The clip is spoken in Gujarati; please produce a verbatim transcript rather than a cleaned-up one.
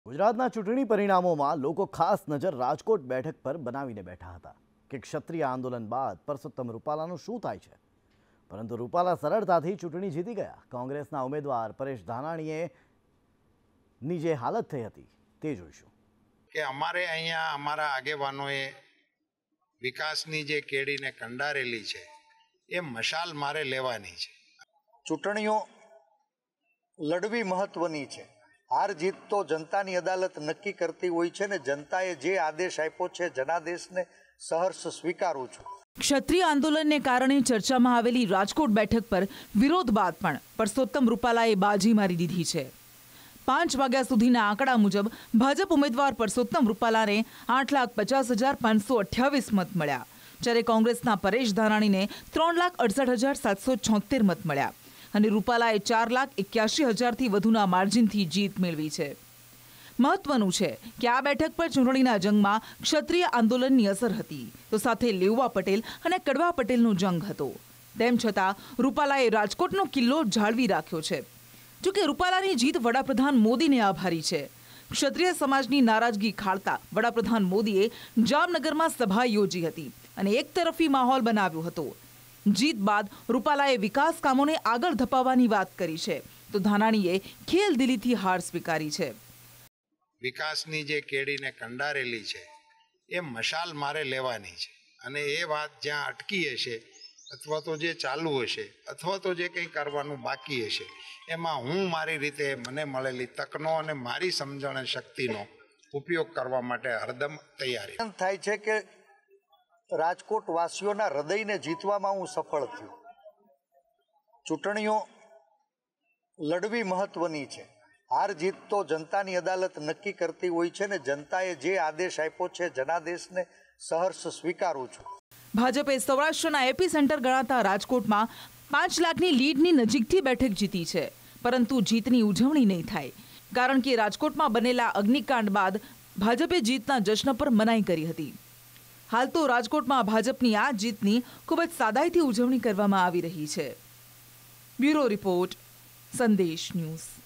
ગુજરાતના ચૂંટણી પરિણામોમાં લોકો ખાસ નજર રાજકોટ બેઠક પર બનાવીને બેઠા હતા કે ક્ષત્રિય આંદોલન બાદ પરસોત્તમ રૂપાલાનું શું થાય છે, પરંતુ રૂપાલા સરળતાથી ચૂંટણી જીતી ગયા। કોંગ્રેસના ઉમેદવાર પરેશ ધાનાણીએ ની જે હાલત થઈ હતી તે જોઈશું કે અમારે અહીંયા અમારા આગેવાનોએ વિકાસની જે કેડીને કંડારેલી છે એ મશાલ મારે લેવાની છે। ચૂંટણીઓ લડવી મહત્વની છે। हार जीत तो जनतानी अदालत नक्की करती हुई छे ने जनताए जे आदेश आप्यो छे जनादेशने सहर्ष स्वीकारू छुं। क्षत्रिय आंदोलनने कारणे चर्चामां आवेली राजकोट बेठक पर विरोध बाद पण परसोत्तम रूपालाए बाजी मारी दीधी छे। पांच वाग्या सुधीना आंकड़ा मुजब भाजप उम्मीदवार परसोत्तम रूपालाने आठ लाख पचास हजार पांचसो अठावीस मत मळ्या, ज्यारे कोंग्रेसना परेश धानाणीने त्रण लाख अड़सठ हजार सातसो छोतेर मत मळ्या અને રૂપાલાએ ચાર લાખ એક્યાસી હજારથી વધુના માર્જિનથી જીત મેળવી છે। મહત્વનું છે કે આ બેઠક પર ચૂંટણીના જંગમાં ક્ષત્રિય આંદોલનની અસર હતી, તો સાથે લેઉવા પટેલ અને કડવા પટેલનો જંગ હતો। તેમ છતાં રૂપાલાએ રાજકોટનો કિલ્લો જાળવી રાખ્યો છે। જોકે રૂપાલાની જીત વડાપ્રધાન મોદીને આભારી છે। ક્ષત્રિય સમાજની નારાજગી ખાળતા વડાપ્રધાન મોદીએ જામનગરમાં સભા યોજી હતી અને એક તરફી માહોલ બનાવ્યો હતો। जीत बाद रूपालाए विकास कामोने आगळ धपावવાની વાત કરી છે, તો ધાનાણીએ ખેલદિલીથી હાર સ્વીકારી છે। વિકાસની જે કેડીને કંડારેલી છે એ મશાલ મારે લેવાની છે અને એ વાત જ્યાં અટકી હશે અથવા તો જે ચાલુ હશે અથવા તો જે કંઈ કરવાનું બાકી હશે એમાં હું મારી રીતે મને મળેલી તકનો અને મારી સમજણ શક્તિનો ઉપયોગ કરવા માટે હરદમ તૈયારી થાય છે કે राजकोट वासीओना हृदय ने जीतवामां हूँ सफल थयो। चूंटणीओ लड़वी महत्वनी छे। हार जीत तो जनतानी अदालत नक्की करती हुई छे ने जनताए जे आदेश आप्यो छे जनादेशने सहर्ष स्वीकारू छुं। भाजपे सौराष्ट्રના एपी सेंटर गणाता राजकोटમાં પાંચ લાખની લીડની નજીકથી બેઠક જીતી છે, પરંતુ જીતની ઉજવણી નહીં થાય, કારણ કે રાજકોટમાં બનેલા અગ્નિકાંડ બાદ ભાજપે જીતના જશ્ન પર મનાઈ કરી હતી। हाल तो राजकोट में भाजपनी आ जीतनी खूब ज सादाईथी उजवणी करवामां आवी रही छे। Bureau report, Sandesh news.